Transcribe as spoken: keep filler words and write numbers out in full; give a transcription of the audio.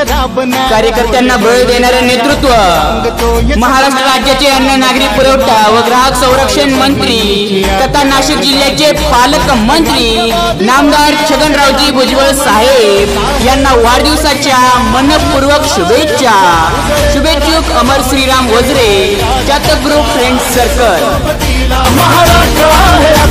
कार्यकर्त्यांना बळ देणारे नेतृत्व महाराष्ट्र राज्याचे अन्न नागरी पुरवठा व ग्राहक संरक्षण मंत्री तथा नाशिक जिल्ह्याचे पालकमंत्री नामदार छगनरावजी भुजबळ साहेब यांना वाढदिवसाच्या मनपूर्वक शुभेच्छा। शुभेच्छुक अमर श्रीराम वजरे, जातक ग्रुप फ्रेंड्स सर्कल।